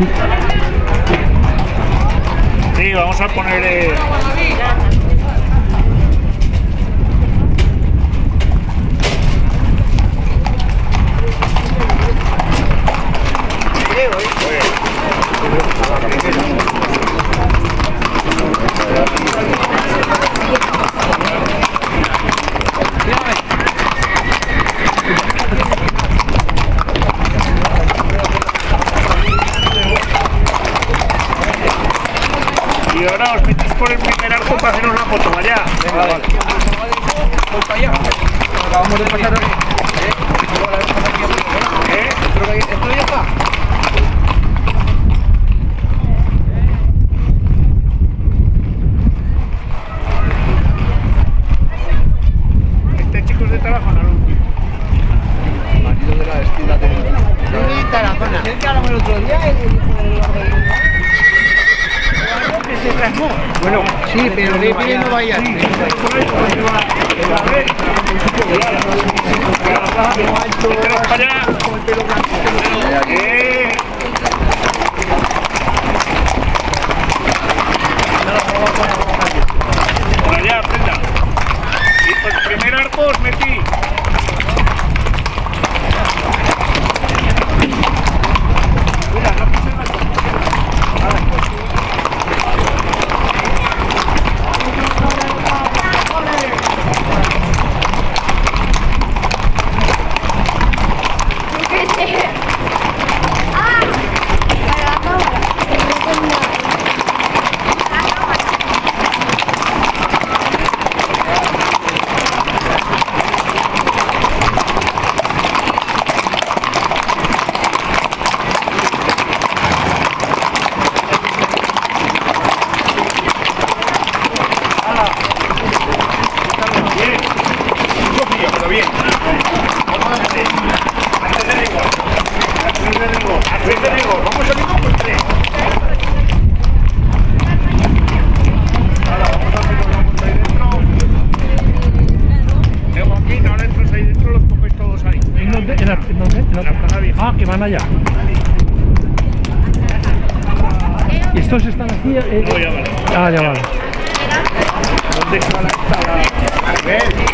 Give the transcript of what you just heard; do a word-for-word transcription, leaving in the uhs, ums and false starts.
Sí, vamos a poner... Eh... Y ahora os metís por el primer arco para haceros la foto, vaya. Venga, vale. Voy para allá. Acabamos de pasar aquí. ¿Eh? Creo que esto ya está. Este chico es de Tarazona, ¿no? Marido de la esquina de... de Tarazona. ¿Qué hablamos el otro día? Bueno, sí, pero de pie no vaya. Por allá, aprenda. Y por el primer arco os metí. Bien. Antes de rigor. Antes de rigor. Antes de rigor. Vamos a rigor por tres. Ahora vamos a hacer una vuelta ahí dentro. Tengo aquí, ahora entras ahí dentro, los cogéis todos ahí. ¿En dónde? ¿En la, en dónde? ¿En la, la plaza vieja? Ah, que van allá. ¿Y estos están aquí? Eh, No, ya vale. Ah, ya vale. ¿Dónde está la... A ver.